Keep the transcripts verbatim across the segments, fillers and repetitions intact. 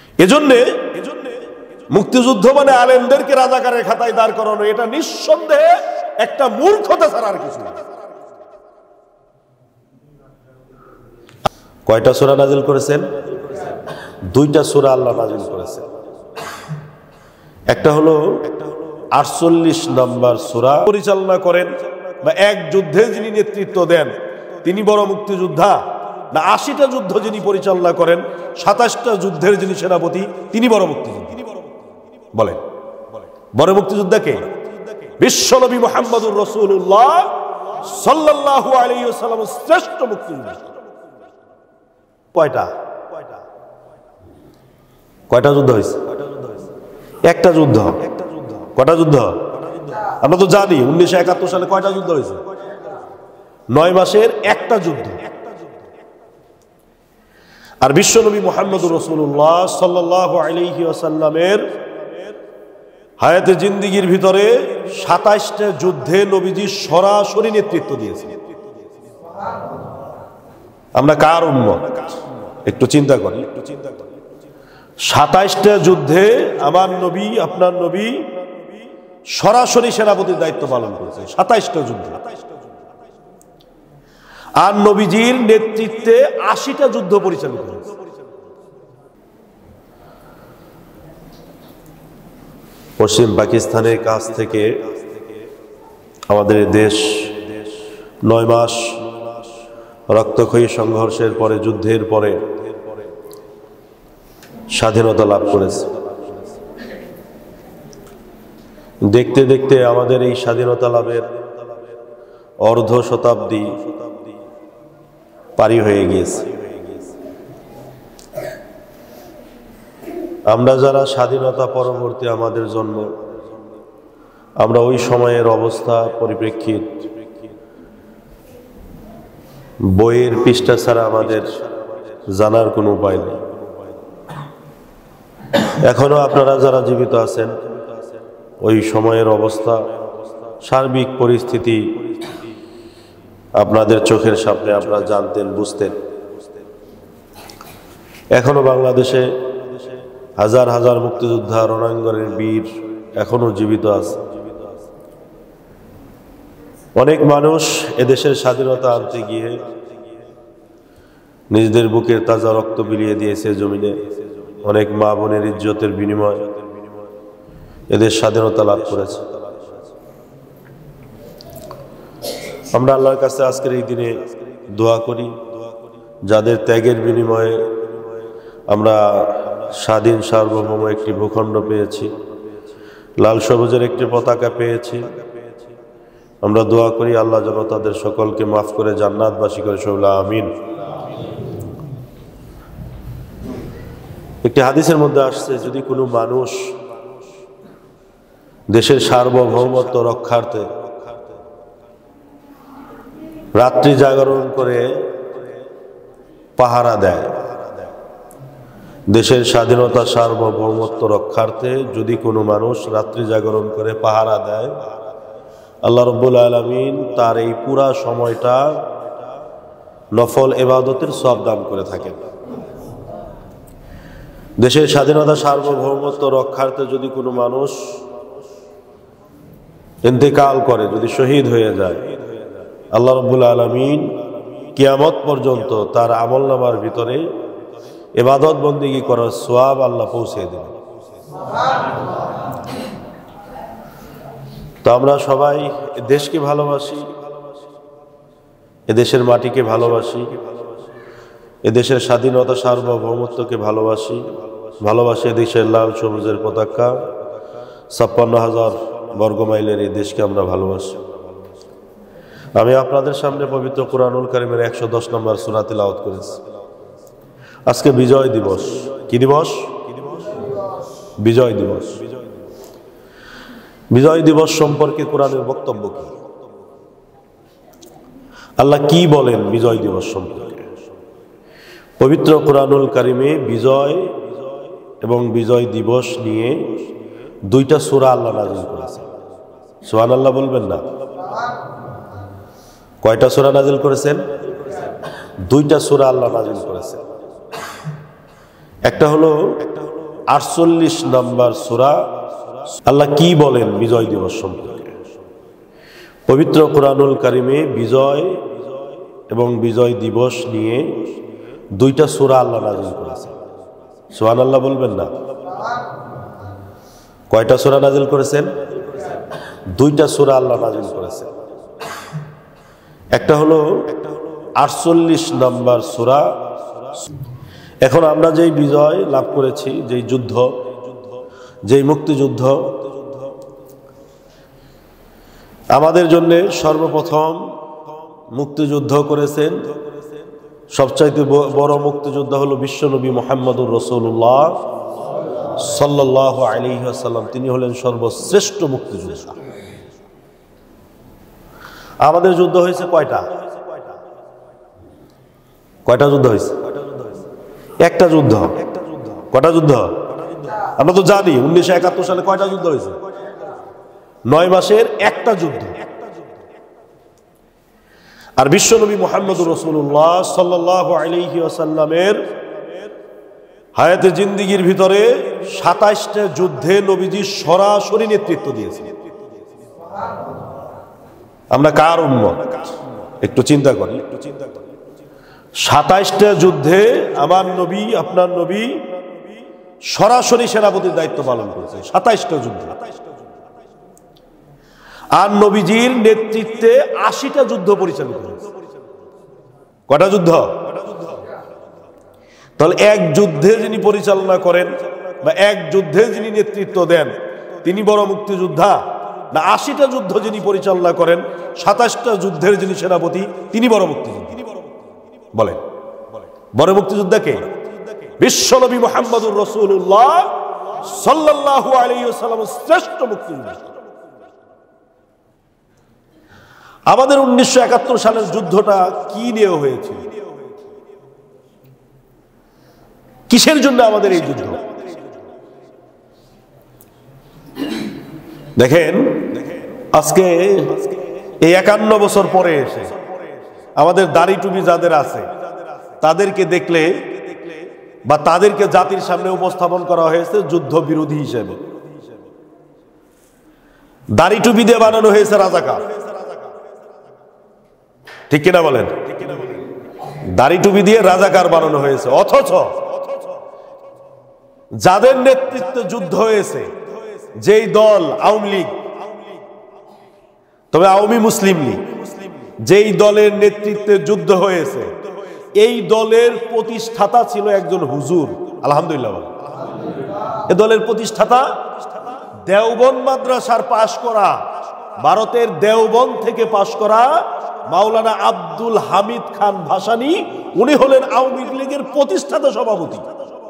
এজন্যে মুক্তিযুদ্ধ মানে আলেমদেরকে রাজাকারের খাতায় দাঁড় করানো, এটা নিঃসন্দেহে একটা মূর্খতা ছাড়া আর কিছু না। কয়টা সূরা নাজিল করেছেন? দুইটা সূরা আল্লাহ নাজিল করেছেন। একটা হলো আটচল্লিশ নম্বর সূরা পরিচালনা করেন বা এক যুদ্ধে যিনি নেতৃত্ব দেন তিনি বড় মুক্তিযোদ্ধা, না আশিটা যুদ্ধ যিনি পরিচালনা করেন, সাতাশটা যুদ্ধের যিনি সেনাপতি তিনি বড় মুক্তিযোদ্ধা? বলেন, বড় মুক্তিযোদ্ধা কে? বিশ্বনবী মুহাম্মদুর রাসূলুল্লাহ সাল্লাল্লাহু আলাইহি ওয়াসাল্লাম শ্রেষ্ঠ মুক্তিযোদ্ধা। কয়টা কয়টা যুদ্ধ হয়েছে? একটা যুদ্ধ। কয়টা যুদ্ধ? আমরা তো জানি উনিশশো একাত্তর সালে কয়টা যুদ্ধ হয়েছে? নয় মাসের একটা যুদ্ধ। আর বিশ্বনবী মুহাম্মদুর রাসূলুল্লাহ সাল্লাল্লাহু আলাইহি ওয়াসাল্লামের হায়াতে জিন্দেগীর ভিতরে সাতাশটা যুদ্ধে নবীজি সরাসরি নেতৃত্ব দিয়েছেন। আমরা কার উম্মত? একটু চিন্তা করি। সাতাশটা যুদ্ধে আমার নবী, আপনার নবী সরাসরি সেনাপতির দায়িত্ব পালন করেছে। সাতাশটা যুদ্ধ। আর নবীজির নেতৃত্বে আশিটা যুদ্ধ পরিচালিত হয়েছে। পশ্চিম পাকিস্তানের কাছ থেকে আমাদের দেশ নয় মাস রক্তক্ষয়ী সংঘর্ষের পরে, যুদ্ধের পরে স্বাধীনতা লাভ করেছে। দেখতে দেখতে আমাদের এই স্বাধীনতা লাভের অর্ধ শতাব্দী পারি হয়ে গিয়েছে। আমরা যারা স্বাধীনতা পরবর্তী আমাদের জন্ম, আমরা ওই সময়ের অবস্থা পরিপ্রেক্ষিত বইয়ের পৃষ্ঠা ছাড়া আমাদের জানার কোনো উপায় নেই। এখনো আপনারা যারা জীবিত আছেন ওই সময়ের অবস্থা, সার্বিক পরিস্থিতি আপনাদের চোখের সামনে আপনারা জানতেন, বুঝতেন। এখনো বাংলাদেশে হাজার হাজার মুক্তিযোদ্ধা, রণাঙ্গনের বীর এখনো জীবিত আছে। অনেক মানুষ এদেশের স্বাধীনতা আনতে গিয়ে নিজেদের বুকের তাজা রক্ত বিলিয়ে দিয়েছে জমিনে। অনেক মা বোনের ইজ্জতের বিনিময় এদের স্বাধীনতা লাভ করেছে। আমরা আল্লাহর কাছে আজকের এই দিনে দোয়া করি, যাদের ত্যাগের বিনিময়ে আমরা স্বাধীন সার্বভৌম একটি ভূখণ্ড পেয়েছি, লাল সবুজের একটি পতাকা পেয়েছি, আমরা দোয়া করি আল্লাহ যেন তাদের সকলকে মাফ করে জান্নাতবাসী করে সবলা আমিন। একটি হাদিসের মধ্যে আসছে, যদি কোনো মানুষ দেশের সার্বভৌমত্ব রক্ষার্থে রাত্রি জাগরণ করে পাহারা দেয়, দেশের স্বাধীনতা সার্বভৌমত্ব রক্ষার্থে যদি কোনো মানুষ রাত্রি জাগরণ করে পাহারা দেয়, আল্লাহ রাব্বুল আলামিন তার এই পুরা সময়টা নফল ইবাদতের সওয়াব দান করে থাকেন। দেশের স্বাধীনতা সার্বভৌমত্ব রক্ষার্থে যদি কোনো মানুষ ইন্তেকাল করে, যদি শহীদ হয়ে যায়, আল্লাহ রাব্বুল আলামিন কিয়ামত পর্যন্ত তার আমলনামার ভিতরে ইবাদত বন্দেগী করার সওয়াব আল্লাহ পৌঁছে দেবেন। তো আমরা সবাই দেশকে ভালোবাসি, এদেশের মাটিকে ভালোবাসি, এদেশের স্বাধীনতা সার্বভৌমত্বকে ভালোবাসি, ভালোবাসি এদেশের লাল সবুজের পতাকা, ছাপ্পান্ন হাজার বর্গমাইলের এই দেশকে আমরা ভালোবাসি। আমি আপনাদের সামনে পবিত্র কুরআনুল কারীমের একশো দশ নম্বর সূরা তিলাওয়াত করেছি। আজকে বিজয় দিবস। কি দিবস? বিজয় দিবস। বিজয় দিবস সম্পর্কে কোরআনের বক্তব্য কি? আল্লাহ কি বলেন বিজয় দিবস সম্পর্কে? পবিত্র কুরআনুল কারীমে বিজয় এবং বিজয় দিবস নিয়ে দুইটা সূরা আল্লাহ নাযিল করেছেন। সুবহানাল্লাহ বলবেন না? কয়টা সূরা নাযিল করেছেন? দুইটা সূরা আল্লাহ নাযিল করেছেন। একটা হলো আটচল্লিশ নম্বর সূরা। আল্লাহ কি বলেন বিজয় দিবস সম্পর্কে? পবিত্র কোরআনুল কারিমে বিজয় এবং বিজয় দিবস নিয়ে দুইটা সূরা আল্লাহ নাযিল করেছেন। সুবহানাল্লাহ বলবেন না? কয়টা সূরা নাযিল করেছেন? দুইটা সূরা আল্লাহ নাযিল করেছেন। একটা হলো আটচল্লিশ নম্বর সূরা। এখন আমরা যেই বিজয় লাভ করেছি, যেই যুদ্ধ, যেই মুক্তিযুদ্ধ, আমাদের জন্য সর্বপ্রথম মুক্তিযুদ্ধ করেছেন, সবচাইতে বড় মুক্তিযুদ্ধ হলো বিশ্বনবী মুহাম্মদুর রাসূলুল্লাহ সাল্লাল্লাহু আলাইহি ওয়াসাল্লাম। তিনি হলেন সর্বশ্রেষ্ঠ মুক্তিযোদ্ধা। আমাদের যুদ্ধ হয়েছে কয়টা? কয়টা যুদ্ধ হয়েছে? একটা যুদ্ধ। কয়টা যুদ্ধ? আমরা তো জানি উনিশশো একাত্তর সালে কয়টা যুদ্ধ হয়েছে? নয় মাসের একটা যুদ্ধ। আর বিশ্বনবী মুহাম্মদুর রাসূলুল্লাহ সাল্লাল্লাহু আলাইহি ওয়াসাল্লামের হায়াতে জিন্দেগীর ভিতরে সাতাইশটা যুদ্ধে নবীজি সরাসরি নেতৃত্ব দিয়েছেন। আমরা কার উম্মত? একটু চিন্তা করি। সাতাইশটা যুদ্ধে আমার নবী, আপনার নবী সরাসরি সেনাপতির দায়িত্ব পালন করেছে। সাতাইশটা যুদ্ধ। আর নবীজির নেতৃত্বে আশিটা যুদ্ধ পরিচালিত হয়েছে। কটা যুদ্ধ? তাহলে এক যুদ্ধে যিনি পরিচালনা করেন বা এক যুদ্ধে যিনি নেতৃত্ব দেন তিনি বড় মুক্তিযোদ্ধা, না আশিটা যুদ্ধ যিনি পরিচালনা করেন, সাতাশটা যুদ্ধের যিনি সেনাপতি তিনি বড় মুক্তিযোদ্ধা? বলেন, বড় মুক্তিযোদ্ধা কে? বিশ্বনবী মুহাম্মদুর রাসূলুল্লাহ সাল্লাল্লাহু আলাইহি ওয়াসাল্লাম শ্রেষ্ঠ মুক্তিযোদ্ধা। আমাদের উনিশশো একাত্তর সালের যুদ্ধটা কি নিয়ে হয়েছিল? কিসের জন্য আমাদের এই যুদ্ধ? দেখেন, আজকে এই একান্ন বছর পরে এসে আমাদের দাড়ি টুপি যাদের আছে তাদেরকে দেখলে বা তাদেরকে জাতির সামনে উপস্থাপন করা হয়েছে যুদ্ধ বিরোধী হিসেবে। দাড়ি টুপি দিয়ে বানানো হয়েছে রাজাকার। ঠিক কিনা বলেন? দাড়ি টুপি দিয়ে রাজাকার বানানো হয়েছে। অথচ যাদের নেতৃত্বে যুদ্ধ হয়েছে, যেই দল আওয়ামী লীগ, তবে আওয়ামী মুসলিম লীগ, যেই দলের নেতৃত্বে যুদ্ধ হয়েছে এই দলের প্রতিষ্ঠাতা ছিল একজন হুজুর। আলহামদুলিল্লাহ। এ দলের প্রতিষ্ঠাতা দেওবন্দ মাদ্রাসার পাশ করা, ভারতের দেওবন্দ থেকে পাশ করা মাওলানা আব্দুল হামিদ খান ভাসানী। উনি হলেন আওয়ামী লীগের প্রতিষ্ঠাতা সভাপতি।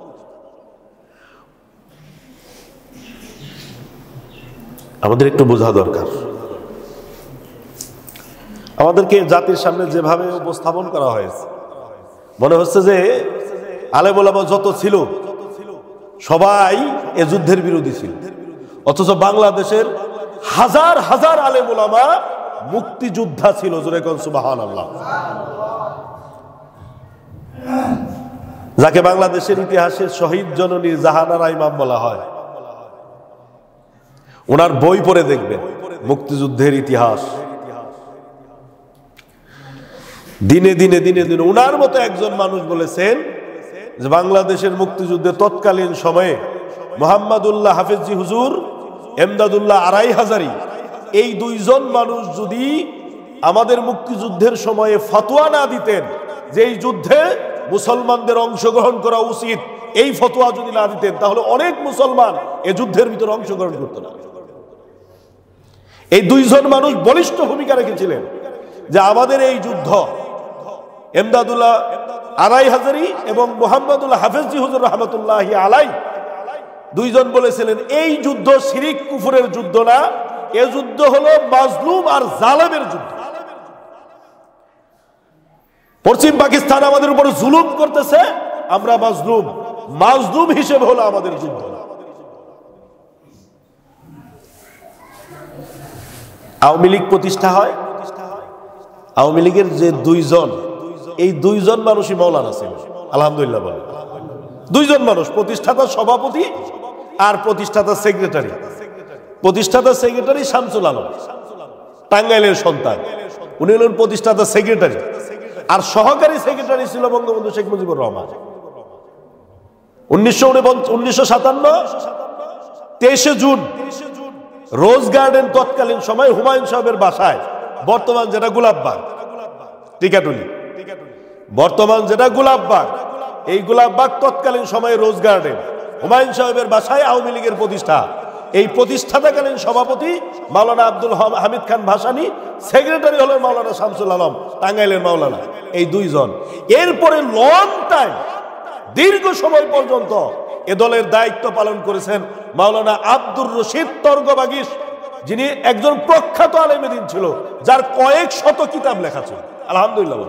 আমাদের একটু বোঝা দরকার। আমাদেরকে জাতির সামনে যেভাবে উপস্থাপন করা হয়েছে মনে হচ্ছে যে আলেম ওলামা যত ছিল সবাই এ যুদ্ধের বিরোধী ছিল। অথচ বাংলাদেশের হাজার হাজার আলেম ওলামা মুক্তিযোদ্ধা ছিল। জোরে কোন সুবহানাল্লাহ। যাকে বাংলাদেশের ইতিহাসের শহীদ জননী জাহানারা ইমাম বলা হয়, ওনার বই পড়ে দেখবেন মুক্তিযুদ্ধের ইতিহাস। দিনে দিনে দিনে দিনে ওনার মতো একজন মানুষ বলেছেন যে বাংলাদেশের মুক্তিযুদ্ধে তৎকালীন সময়ে মোহাম্মদুল্লাহ হাফেজি হুজুর, এমদাদুল্লাহ আড়াই হাজারি, এই দুইজন মানুষ যদি আমাদের মুক্তিযুদ্ধের সময়ে ফতোয়া না দিতেন যে এই যুদ্ধে মুসলমানদের অংশগ্রহণ করা উচিত, এই ফতোয়া যদি না দিতেন তাহলে অনেক মুসলমান এ যুদ্ধের ভিতরে অংশগ্রহণ করত না। এই দুইজন মানুষ বলিষ্ঠ ভূমিকা রেখেছিলেন যে আমাদের এই যুদ্ধ এমদাদুল্লাহ আড়াই হাজারি এবং মোহাম্মদুল্লাহ হাফেজি হুজুর রহমতুল্লাহি আলাই দুইজন বলেছিলেন এই যুদ্ধ শিরিক কুফরের যুদ্ধ না, এ যুদ্ধ হলো মাজলুম আর জালেমের যুদ্ধ। পশ্চিম পাকিস্তান আমাদের উপর জুলুম করতেছে, আমরা মাজলুম, মাজলুম হিসেবে হলো আমাদের যুদ্ধ। আওয়ামী লীগ প্রতিষ্ঠা হয়, আওয়ামী লীগের যে দুইজন, এই দুইজন মানুষই মাওলানা ছিল। আলহামদুলিল্লাহ বলে দুইজন মানুষ, প্রতিষ্ঠাতা সভাপতি আর প্রতিষ্ঠাতা সেক্রেটারি। প্রতিষ্ঠাতা সেক্রেটারি শামসুল আলম, টাঙ্গাইলের সন্তান, উনি হলেন প্রতিষ্ঠাতা সেক্রেটারি। আর সহকারী সেক্রেটারি ছিল বঙ্গবন্ধু শেখ মুজিবুর রহমান। উনিশশো উনিশশো সাতান্ন তেইশে জুন রোজ গার্ডেন তৎকালীন সময় হুমায়ুন সাহেবের বাসায়, বর্তমান যেটা গোলাপবাগ টিকাটুলি, বর্তমান যেটা গোলাপবাগ, এই গোলাপবাগ তৎকালীন সময়ে রোজ গার্ডেন হুমায়ুন সাহেবের বাসায় আওয়ামী লীগের প্রতিষ্ঠা। এই প্রতিষ্ঠাতাকালীন সভাপতি মাওলানা আব্দুল হামিদ খান ভাসানী, সেক্রেটারি হলেন মাওলানা শামসুল আলম, টাঙ্গাইলের মাওলানা। এই দুইজন। এরপরে লং টাইম, দীর্ঘ সময় পর্যন্ত এ দলের দায়িত্ব পালন করেছেন মাওলানা আব্দুর রশিদ তর্কবাগীশ, যিনি একজন প্রখ্যাত আলেমে দ্বীন ছিল, যার কয়েক শত কিতাব লেখা ছিল। আলহামদুলিল্লাহ।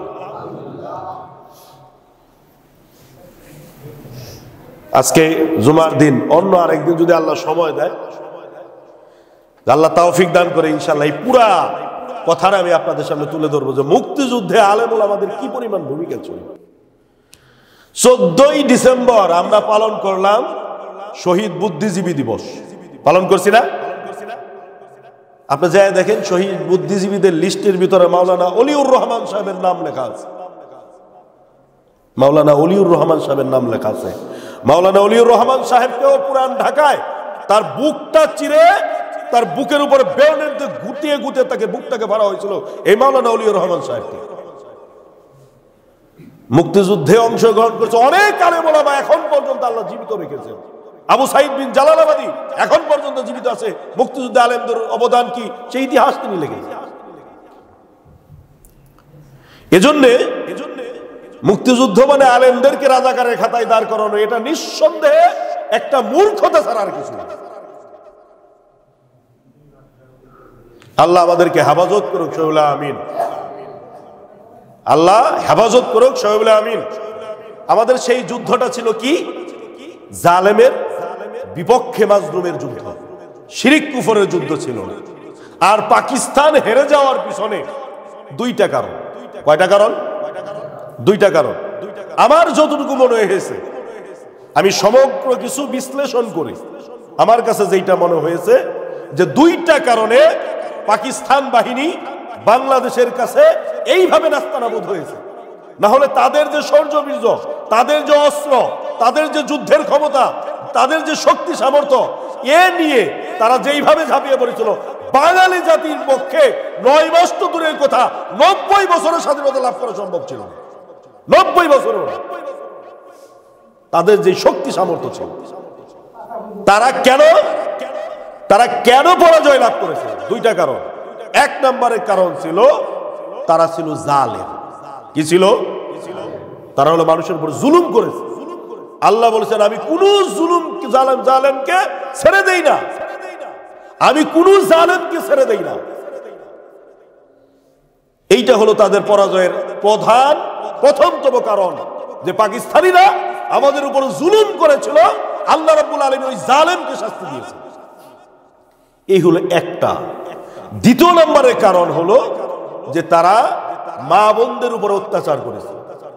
আজকে জুমার দিন, অন্য আরেকদিন যদি আল্লাহ সময় দেয়, আল্লাহ তৌফিক দান করে, ইনশাআল্লাহ এই পুরা কথাটা আমি আপনাদের সামনে তুলে ধরবো যে মুক্তিযুদ্ধে আলেমুল আমাদের কি পরিমাণ ভূমিকা ছিল। চোদ্দই ডিসেম্বর আমরা পালন করলাম শহীদ বুদ্ধিজীবী দিবস। পালন করছি না? আপনি যাই দেখেন, শহীদ বুদ্ধিজীবীদের লিস্টের ভিতরে মাওলানা অলিউর রহমান সাহেবের নাম লেখা আছে। মাওলানা অলিউর রহমান সাহেবের নাম লেখা আছে। মাওলানা অলিউর রহমান সাহেবকেও পুরান ঢাকায় তার বুকটা চিরে, তার বুকের উপরে বেয়নেট দিয়ে গুটিয়ে গুটিয়ে তাকে বুকটাকে ভরা হয়েছিল এই মাওলানা অলিউর রহমান সাহেবকে। মুক্তিযুদ্ধে অংশগ্রহণ করেছে অনেক আলেম ওলামা, এখন পর্যন্ত আল্লাহ জীবিত রেখেছে। আবু সাইদ বিন জালালাবাদী এখন পর্যন্ত জীবিত আছে। মুক্তিযুদ্ধে আলেমদের অবদান কি, সেই ইতিহাস তিনি লিখেছেন। এজন্যে মুক্তিযুদ্ধ মানে আলেমদেরকে রাজাকারের খাতায় দাঁড় করানো, এটা নিঃসন্দেহে একটা মূর্খতা ছাড়া আর কিছু না। আল্লাহ আমাদেরকে হেফাজত করুক, সহিবুল্লাহ আমিন। আল্লাহ হেফাজত করুক, সহিবুল্লাহ আমিন। আমাদের সেই যুদ্ধটা ছিল কি? জালেমের বিপক্ষে মাজলুমের যুদ্ধ, শিরিক কুফরের যুদ্ধ ছিল না। আর পাকিস্তান হেরে যাওয়ার পিছনে দুইটা কারণ। কয়টা কারণ? দুইটা কারণ। আমার যতটুকু মনে হয়েছে, আমি সমগ্র কিছু বিশ্লেষণ করি, আমার কাছে যেটা মনে হয়েছে যে দুইটা কারণে পাকিস্তান বাহিনী বাংলাদেশের কাছে এইভাবে নাস্তানাবুদ হয়েছে। না হলে তাদের যে শৌর্যবীর্য, তাদের যে অস্ত্র, তাদের যে যুদ্ধের ক্ষমতা, তাদের যে শক্তি সামর্থ্য, এ নিয়ে তারা যেইভাবে ঝাঁপিয়ে পড়েছিল, বাঙালি জাতির পক্ষে নয় মাস তো দূরের কথা, নব্বই বছরের স্বাধীনতা লাভ করা সম্ভব ছিল না। নব্বই বছরের তাদের যে শক্তি সামর্থ্য ছিল, তারা কেন তারা কেন পরাজয় লাভ করেছে? দুইটা কারণ। এক নম্বরের কারণ ছিল তারা ছিল জালেম। কি ছিল? তারা হলো মানুষের উপর জুলুম করেছে। আল্লাহ বলেছেন, আমি কোন জুলুম জালেম জালেমকে ছেড়ে দেই না, আমি কোন জালেমকে ছেড়ে দেই না। এইটা হলো তাদের পরাজয়ের প্রধান প্রথমতম কারণ, যে পাকিস্তানিরা আমাদের উপর জুলুম করেছিল, আল্লাহ রাব্বুল আলামিন ওই জালেমকে শাস্তি দিয়েছে। এই হলো একটা। দ্বিতীয় নম্বরের কারণ হলো যে তারা মা বোনদের উপরে অত্যাচার করেছে।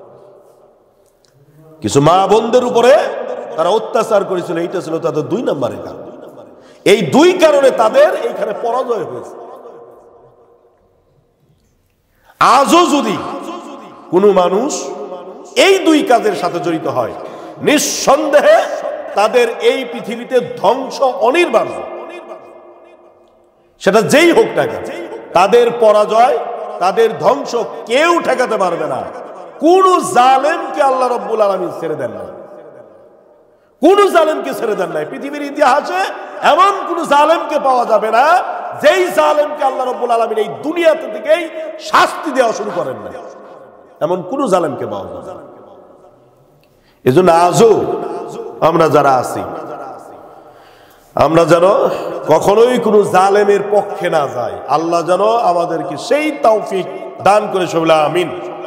কিছু মা বোনদের উপরে তারা অত্যাচার করেছিল, এইটা ছিল তাদের দুই নম্বরের কারণ। এই দুই কারণে তাদের এইখানে পরাজয় হয়েছে। আজও যদি কোনো মানুষ এই দুই কাজের সাথে জড়িত হয়, নিঃসন্দেহে তাদের এই পৃথিবীতে ধ্বংস অনিবার্য। সেটা যেই হোক না কেন, তাদের পরাজয়, তাদের ধ্বংস কেউ ঠেকাতে পারবে না। কোন জালেমকে আল্লাহ রাব্বুল আলামিন ছেড়ে দেন না, কোন জালেমকে ছেড়ে দেন নাই। পৃথিবীর ইতিহাসে এমন কোন জালেমকে পাওয়া যাবে না যেই জালেমকে আল্লাহ রাব্বুল আলামিন এই দুনিয়াতে থেকেই শাস্তি দেওয়া শুরু করেন না, এমন কোন জালেমকে পাওয়া যাবে না। এজন্য আজও আমরা যারা আছি, আমরা যেন কখনোই কোনো জালেমের পক্ষে না যাই। আল্লাহ যেন আমাদেরকে সেই তৌফিক দান করে, সবিলা আমিন।